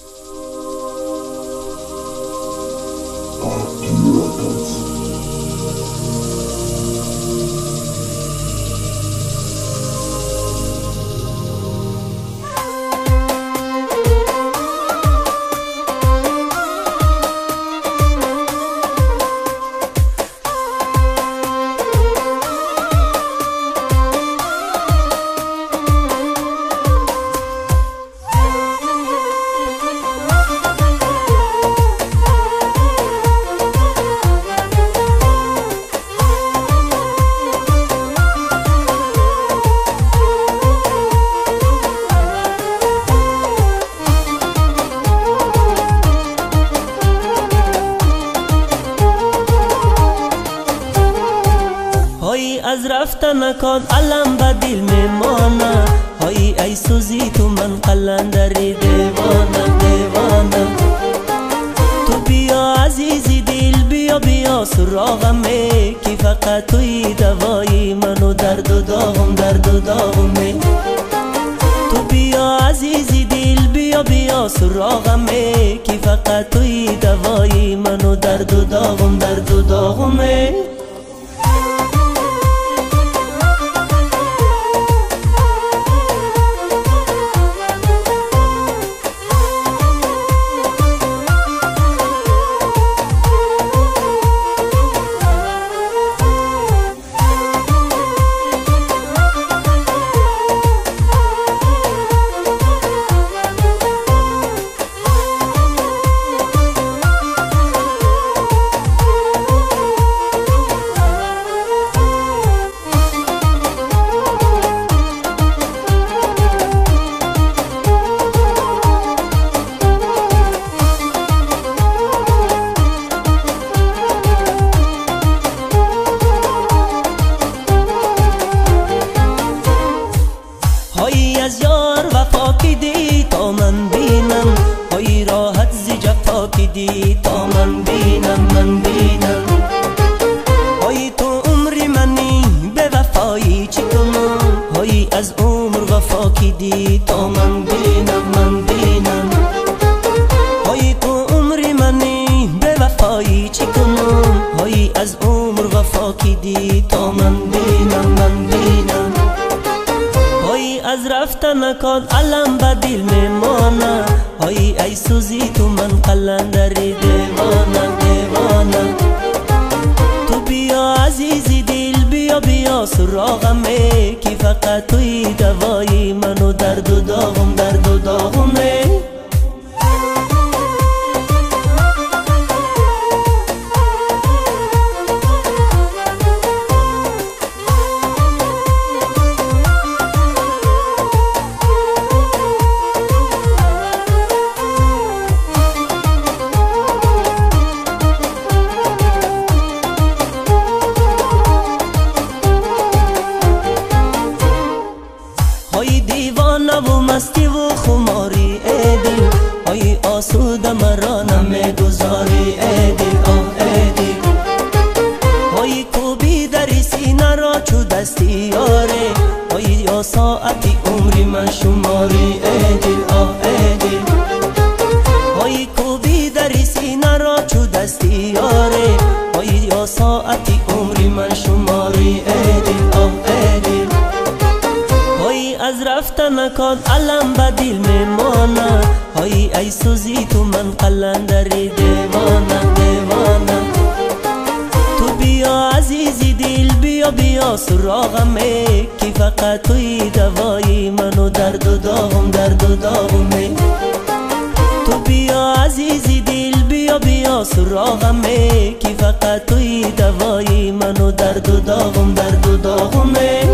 از رفتنکات علم به دل میمانه، های ای سوزی تو من قلندری دیوانه دیوانه. تو بیا عزیزی دل بیا بیا سراغمه، که فقط توی دوایی منو درد و داغمه. تو بیا عزیزی دل بیا بیا سراغمه، که فقط توی دوایی منو درد و داغمه. از یار وفا کدی تا من بینم، های راحت زی جفا کدی تا من بینم. های تو عمری منی به وفایی چی کنم، های از عمر وفا کدی تا من بینم. های تو عمری منی به وفایی چی کنم، های از عمر وفا کدی تا من بینم. از رفتنکات علم به دل میمانه، های ای سوزی تو من قلندری دیوانه. تو بیا عزیزی دل بیا بیا سراغمه، که فقط توی دوایی منو درد و داغمه. های دیوانه و مستی و خماری ای دل، های آسوده مرا نمیگذاری ای دل ای دل. های کوبی در سینه را چو دستی یاره، های یا ساعتی عمری من شماری ای دل. های کوبی در سینه را چو دستی یاره، های یا ساعتی عمری من شماری ای دل. از رفتنکات علم به دل میمانه، های ای سوزی تو من قلندری دیوانه. تو بیا عزیزی دل بیا بیا سراغمه، که فقط توی دوایی منو درد و داغمه. تو بیا عزیزی دل بیا بیا سراغمه، که فقط توی دوایی منو درد و داغمه.